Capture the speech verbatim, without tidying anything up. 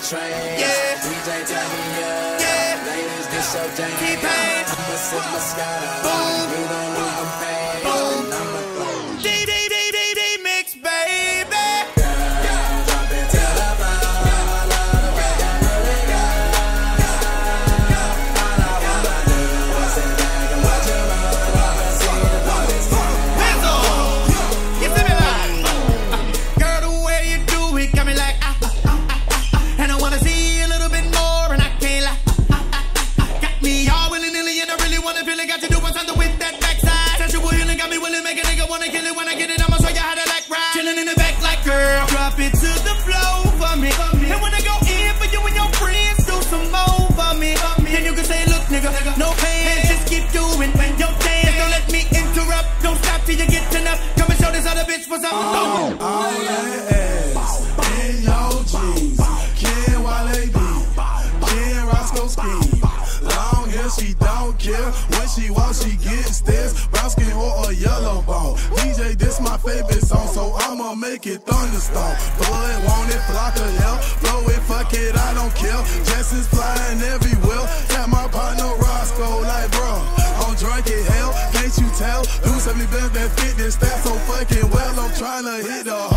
train. Yeah. D J turn me up. Yeah. Ladies, this your jam. T-Pain. I'ma sip my Moscato. Boom. You gon' leave them paid. Boom. I'ma throw. D D D D D mix, baby. Drop it to the floor. All of the way I know it go. All I wanna do is sit back and watch you roll. I'ma see the parties turn. Whistle. You see me like, girl, the way you do it got me like, ah, ah, ah, ah, ah. And I wanna see a little bit more, and I can't lie. Ah, ah, ah, ah. Got me all willy-nilly, and I really wanna feel it. Got to do something with that backside. Sexual healing got me willing, make a nigga wanna kill it. When I get it, I'ma show you how to like ride. Chilling in the back like, girl, drop it to the floor for me. And when I go in for you and your friends, do some more for me. Then you can say, look, nigga, no pain, just keep doing your dance. Don't let me interrupt, don't stop till you get enough. Come and show this other bitch what's up. Oh. All that ass in your jeans. Ken Wale D, Ken Roscoe Ski. Long hair, she don't care. When she walks, she gets stairs. Brown skin or a yellow bone. D J, this my favorite song, so I'ma make it thunderstorm. Blood, want it, flock of hell. Blow it, fuck it, I don't care. Jess's flying everywhere. Got my partner Roscoe like, bro, I'm drunk as hell. Can't you tell? Do something better than fit this stat so fucking well. I'm trying to hit the